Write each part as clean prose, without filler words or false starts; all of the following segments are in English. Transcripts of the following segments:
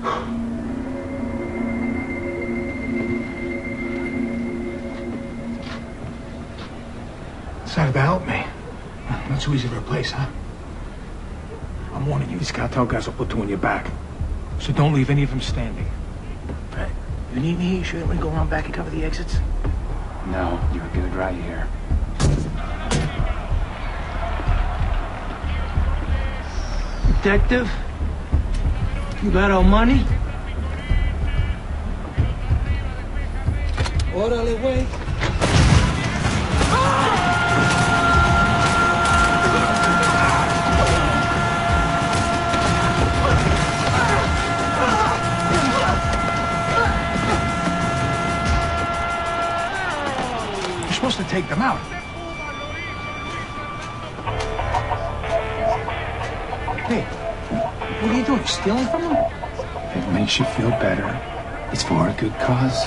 Decided to help me. Not so easy to replace, huh? I'm warning you, these cartel guys will put two in your back. So don't leave any of them standing. Right. You need me? You sure you want to go around back and cover the exits? No, you're good right here. Detective? You got our money? Órale, güey. You're supposed to take them out. Hey, what are you doing? Stealing from them? It makes you feel better. It's for a good cause.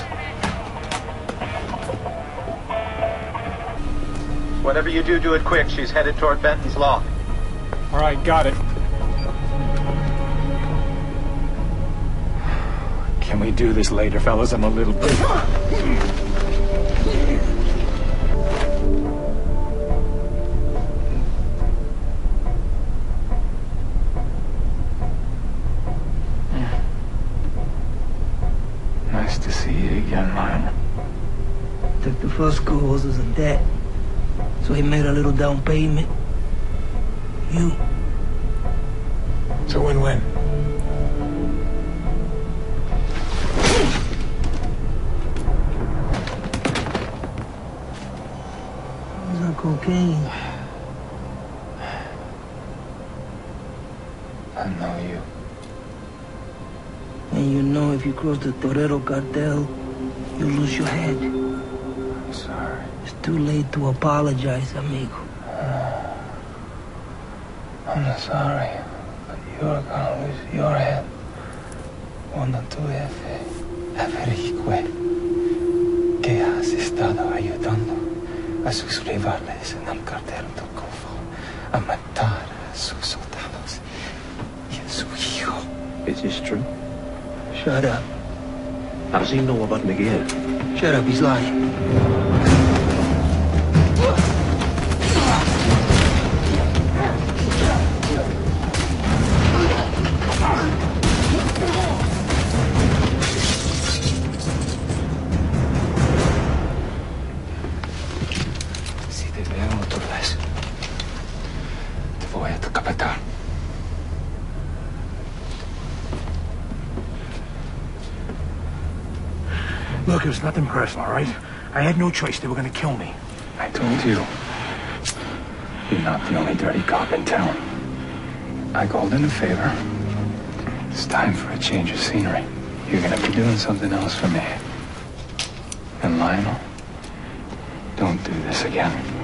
Whatever you do, do it quick. She's headed toward Benton's Lock. All right, got it. Can we do this later, fellas? I'm a little bit... Nice to see you again, Lionel. Detective Fusco owes us a debt, so he made a little down payment. You. It's a win-win. Where's our cocaine? I know you. And you know if you cross the Torero cartel, you lose your head. I'm sorry. It's too late to apologize, amigo. I'm sorry, but you're gonna lose your head cuando tu jefe averigüe que has estado ayudando a sus rivales en el cartel del Golfo a matar a sus soldados y a su hijo. Is this true? Shut up. How does he know about Miguel? Shut up, he's lying. Si te veo otra vez, te voy a decapitar. Look, it was nothing personal, all right? I had no choice. They were gonna kill me. I told you, you're not the only dirty cop in town. I called in a favor. It's time for a change of scenery. You're gonna be doing something else for me. And Lionel, don't do this again.